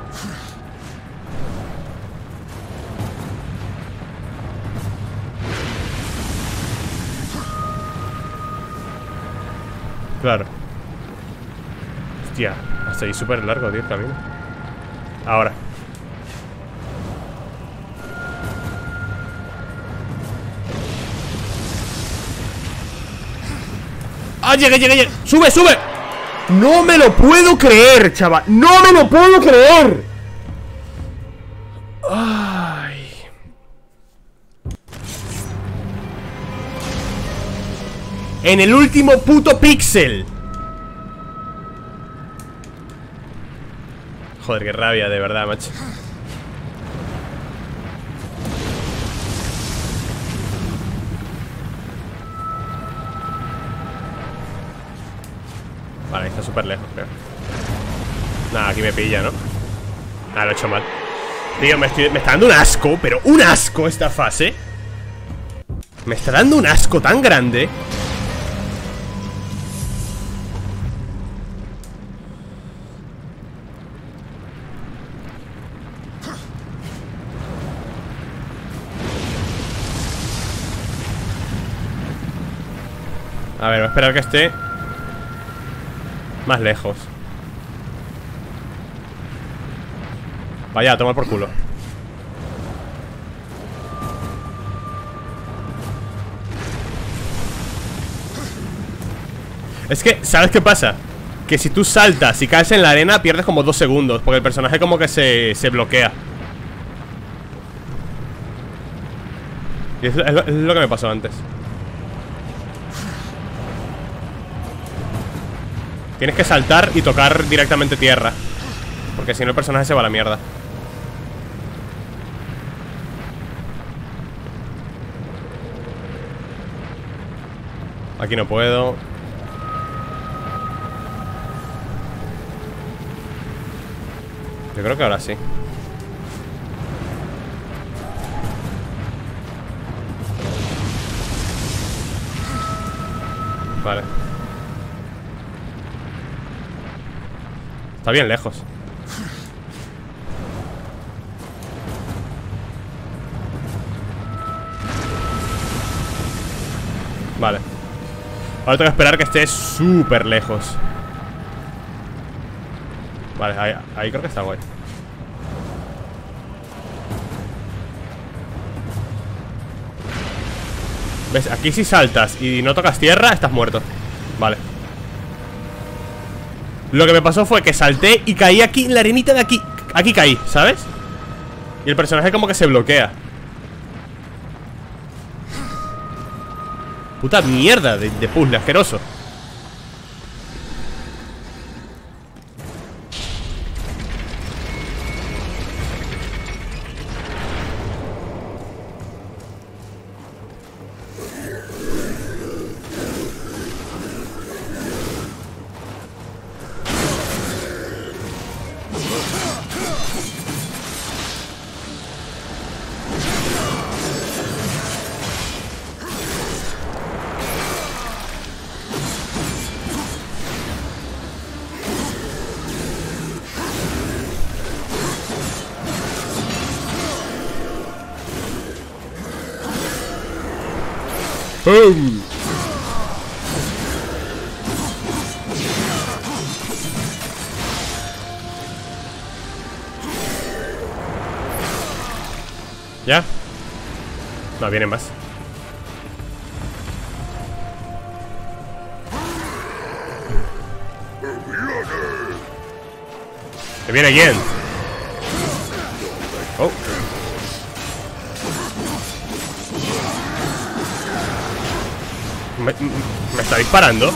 Claro. Hostia, hasta ahí súper largo, tío, el camino. Ahora. ¡Ah, llegué! ¡Sube, sube! ¡No me lo puedo creer, chaval! ¡No me lo puedo creer! ¡Ay! En el último puto píxel. Joder, qué rabia, de verdad, macho. Vale, está súper lejos, creo. Nada, aquí me pilla, ¿no? Nada, lo he hecho mal. Tío, me está dando un asco, pero un asco esta fase. Me está dando un asco tan grande. A ver, voy a esperar que esté más lejos. Vaya, a tomar por culo. Es que, ¿sabes qué pasa? Que si tú saltas y caes en la arena pierdes como 2 segundos, porque el personaje como que se bloquea. Y es lo que me pasó antes. Tienes que saltar y tocar directamente tierra, porque si no el personaje se va a la mierda. Aquí no puedo. Yo creo que ahora sí. Vale. Está bien lejos. Vale. Ahora tengo que esperar que esté súper lejos. Vale, ahí creo que está guay. ¿Ves? Aquí si saltas y no tocas tierra, estás muerto. Vale. Lo que me pasó fue que salté y caí aquí en la arenita de aquí. Aquí caí, ¿sabes? Y el personaje como que se bloquea. Puta mierda de puzzle asqueroso. ¡Pum! ¿Ya? No, vienen más. ¿Que viene quién? Oh. ¿Me está disparando?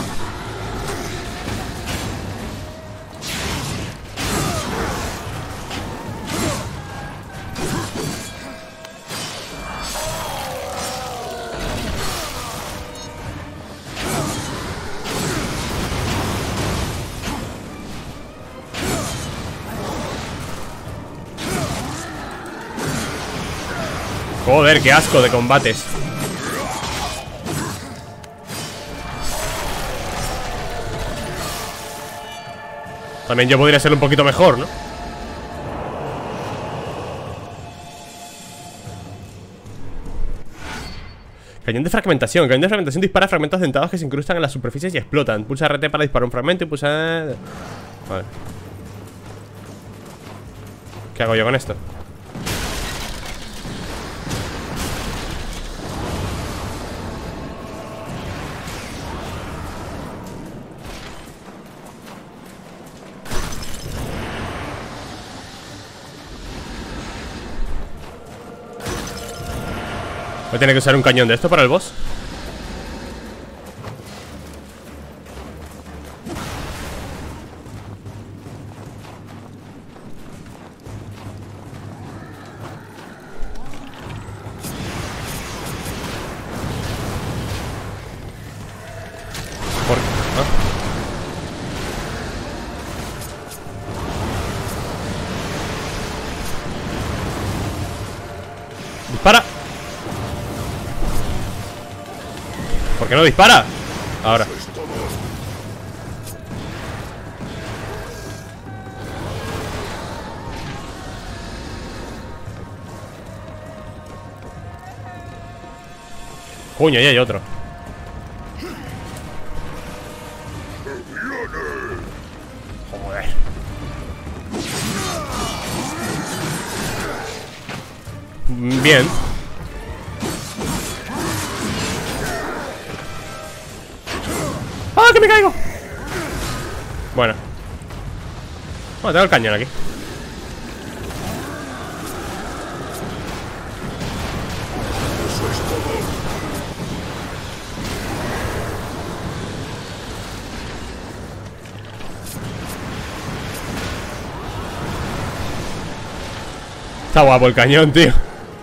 Joder, qué asco de combates. También yo podría ser un poquito mejor, ¿no? Cañón de fragmentación. Cañón de fragmentación dispara fragmentos dentados que se incrustan en las superficies y explotan. Pulsa RT para disparar un fragmento y pulsa... Vale. ¿Qué hago yo con esto? Voy a tener que usar un cañón de esto para el boss. ¡Dispara! ¿Por qué no dispara? Ahora. Coño, ahí hay otro. Joder. Bien. ¡Ah, que me caigo! Bueno. Bueno, tengo el cañón aquí. Está guapo el cañón, tío.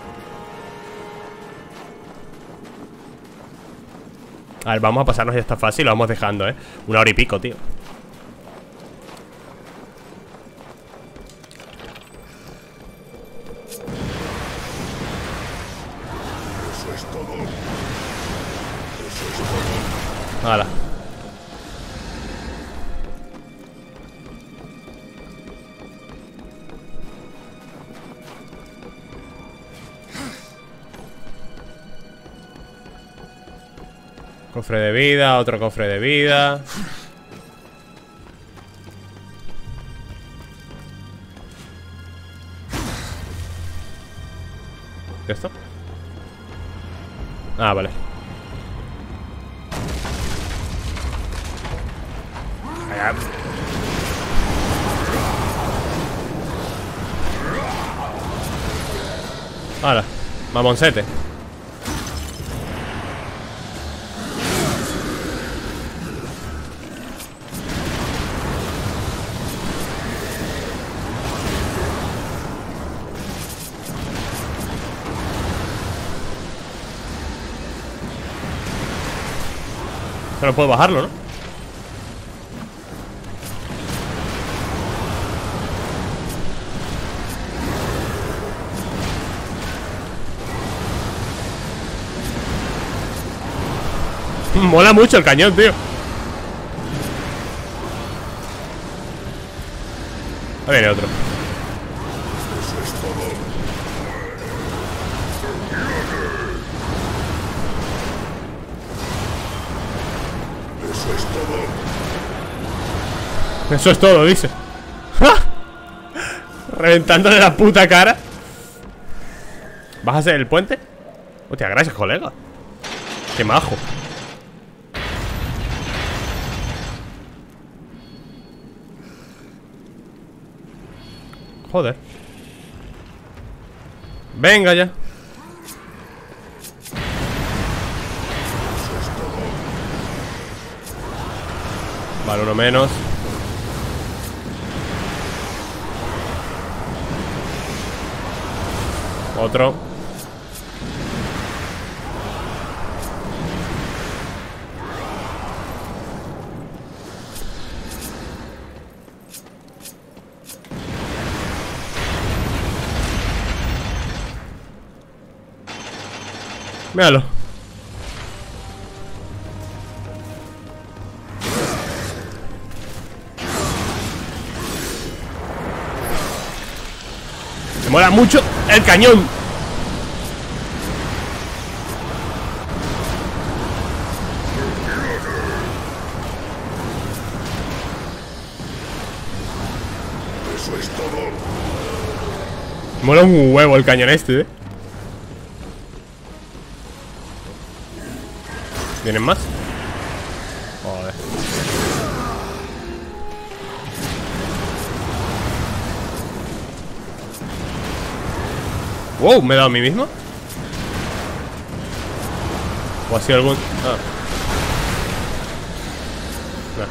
A ver, vamos a pasarnos, ya está fácil. Lo vamos dejando, 1 hora y pico, tío. Eso es todo. Hala. Cofre de vida, otro cofre de vida. ¿Qué es esto? Ah, vale. Hala, mamoncete. Pero puedo bajarlo, ¿no? Mola mucho el cañón, tío. Ahí viene otro. Eso es todo, dice. ¡Ja! Reventándole la puta cara. ¿Vas a hacer el puente? Hostia, gracias, colega. Qué majo. Joder. Venga ya. Vale, uno menos. Otro. Míralo. Me mola mucho el cañón. Eso es todo. Me mola un huevo el cañón este, ¿Vienen más? Joder. Wow, ¿me he dado a mí mismo? ¿O ha sido algún...? Ah. No.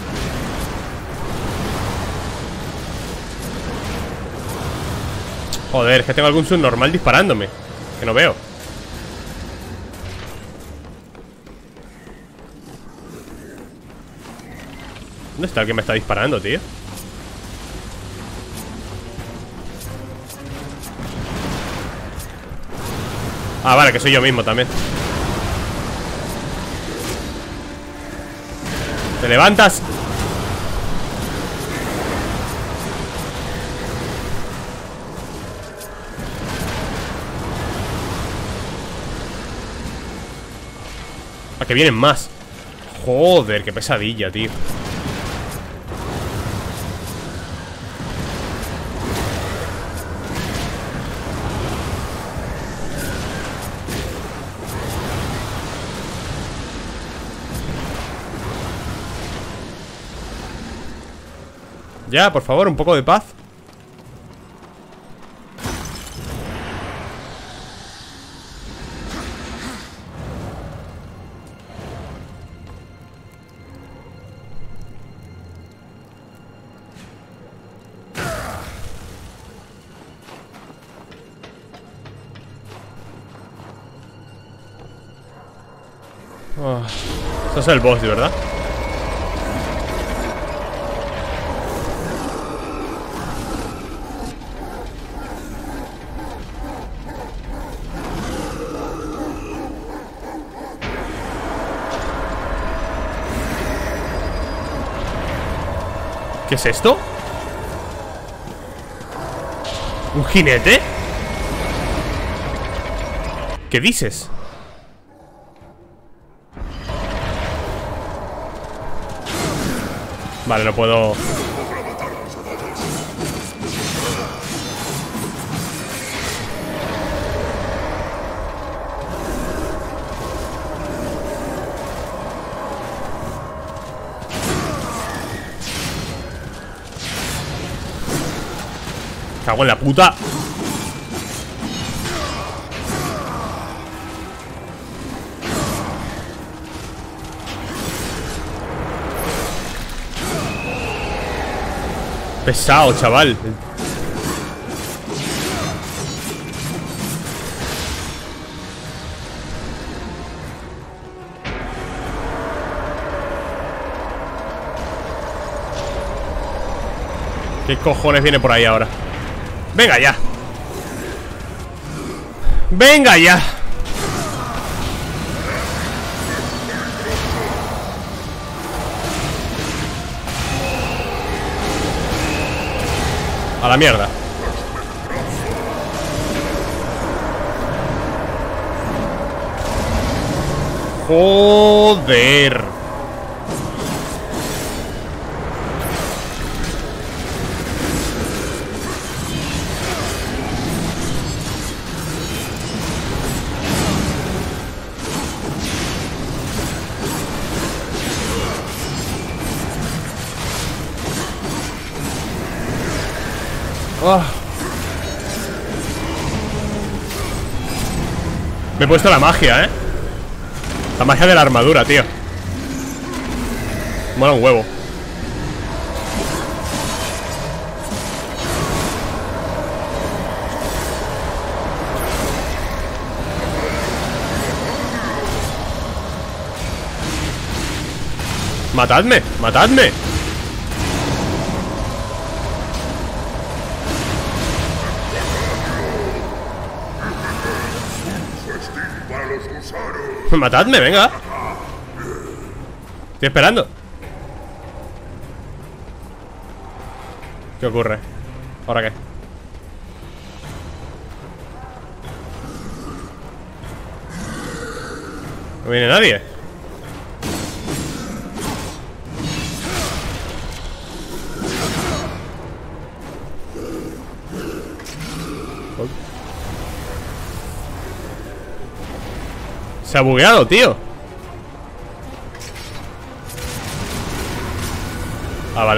Joder, es que tengo algún subnormal disparándome. Que no veo. ¿Dónde está el que me está disparando, tío? Ah, vale, que soy yo mismo también. ¿Te levantas? Ah, que vienen más. Joder, qué pesadilla, tío. Ya, por favor, un poco de paz. Eso es el boss, ¿de verdad? ¿Qué es esto? ¿Un jinete? ¿Qué dices? Vale, no puedo... Cago en la puta. Pesado, chaval. ¿Qué cojones viene por ahí ahora? Venga ya. Venga ya. A la mierda. Joder. Oh. Me he puesto la magia, la magia de la armadura, tío. Mola un huevo. ¡Matadme! ¡Matadme! ¡Matadme, venga! Estoy esperando. ¿Qué ocurre? ¿Ahora qué? No viene nadie. Se ha bugueado, tío. Ah, vale.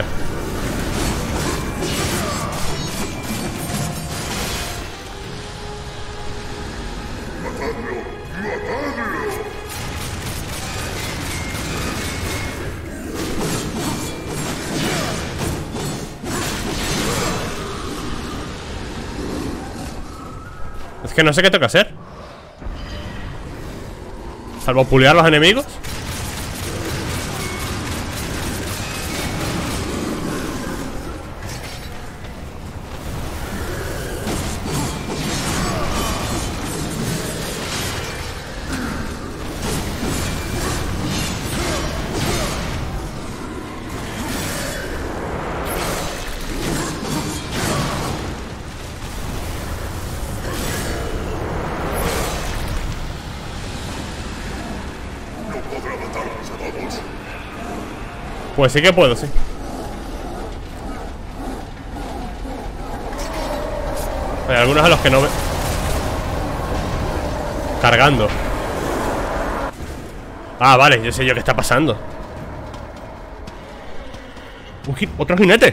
Es que no sé qué tengo que hacer. Salvo pulear a los enemigos. Pues sí que puedo, sí. Hay algunos a los que no ve. Cargando. Ah, vale, yo sé yo qué está pasando. ¡Otro jinete!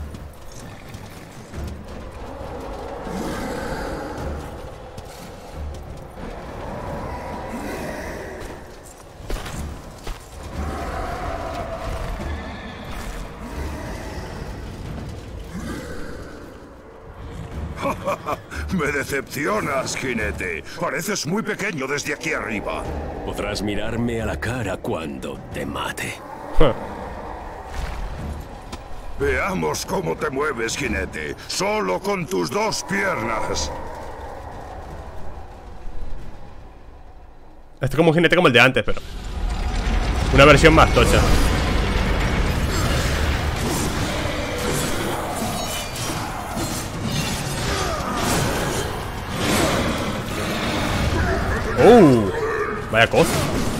Me decepcionas, jinete. Pareces muy pequeño desde aquí arriba. Podrás mirarme a la cara cuando te mate. Veamos cómo te mueves, jinete. Solo con tus dos piernas. Este es como un jinete como el de antes, pero una versión más tocha. Vaya cosa.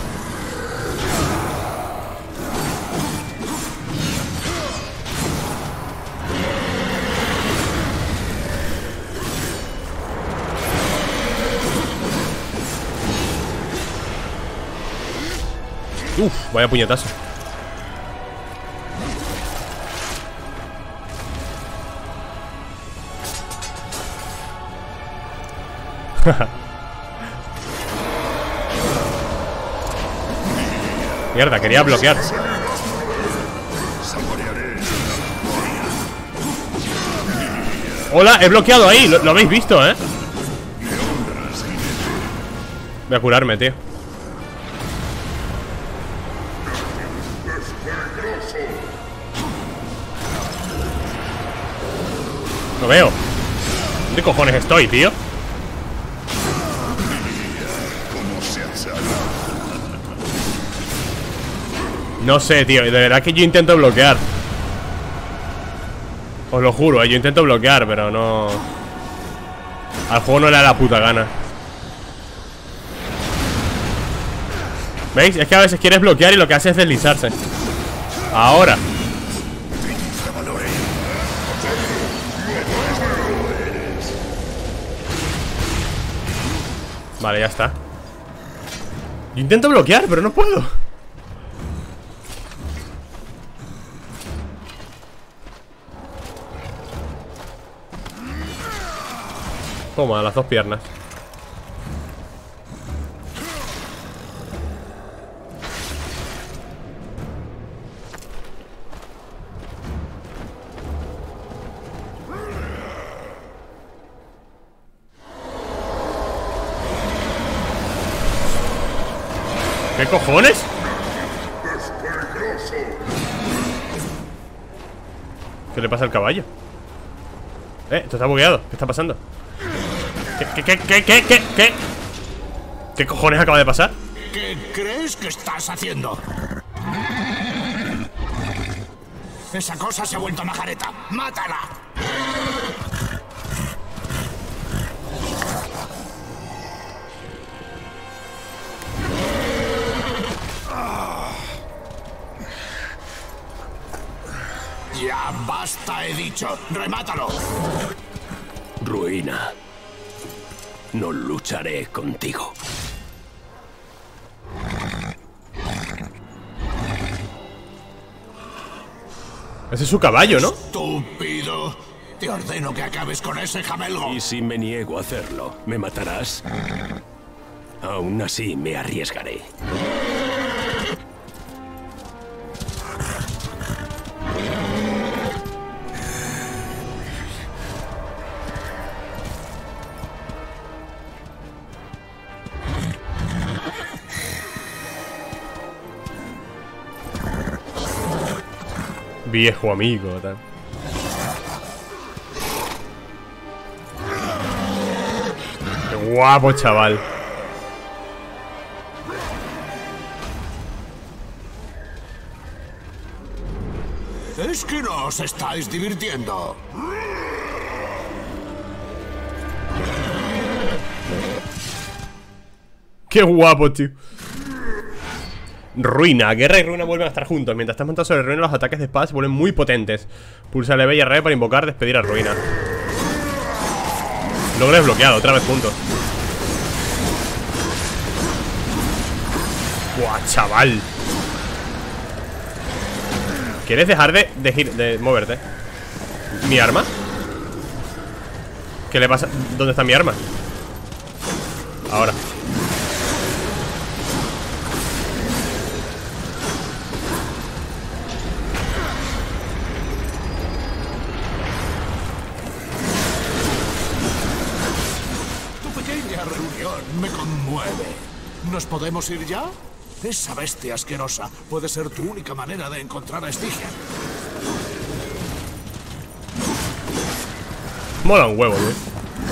Vaya puñetazo. Mierda, quería bloquear. Hola, he bloqueado ahí. Lo habéis visto, ¿eh? Voy a curarme, tío. No veo. ¿Dónde cojones estoy, tío? No sé, tío, de verdad que yo intento bloquear. Os lo juro, yo intento bloquear, pero no. Al juego no le da la puta gana. ¿Veis? Es que a veces quieres bloquear y lo que hace es deslizarse. Ahora. Vale, ya está. Yo intento bloquear, pero no puedo. Toma, las dos piernas. ¿Qué cojones? ¿Qué le pasa al caballo? Esto está bugueado. ¿Qué está pasando? ¿Qué? ¿Qué cojones acaba de pasar? ¿Qué crees que estás haciendo? Esa cosa se ha vuelto majareta. ¡Mátala! Ya basta, he dicho. ¡Remátalo! Ruina. No lucharé contigo. Ese es su caballo, ¿no? ¡Estúpido! Te ordeno que acabes con ese jamelgo. ¿Y si me niego a hacerlo? ¿Me matarás? Aún así me arriesgaré. Viejo amigo, tal. Qué guapo, chaval. ¿Es que no os estáis divirtiendo? Qué guapo, tío. Ruina, guerra y ruina vuelven a estar juntos. Mientras estás montado sobre ruina, los ataques de espada se vuelven muy potentes. Pulsa L, B y R para invocar, despedir a ruina. Logro desbloqueado, otra vez juntos. Buah, chaval. ¿Quieres dejar de moverte? ¿Mi arma? ¿Qué le pasa? ¿Dónde está mi arma? Ahora. Me conmueve. ¿Nos podemos ir ya? Esa bestia asquerosa puede ser tu única manera de encontrar a Stygian. Mola un huevo, güey.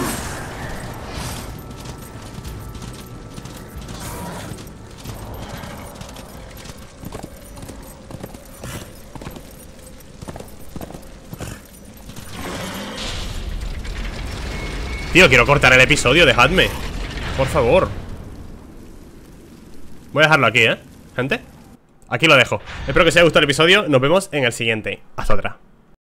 Tío, quiero cortar el episodio, dejadme. Por favor. Voy a dejarlo aquí, gente. Aquí lo dejo. Espero que os haya gustado el episodio. Nos vemos en el siguiente. Hasta otra.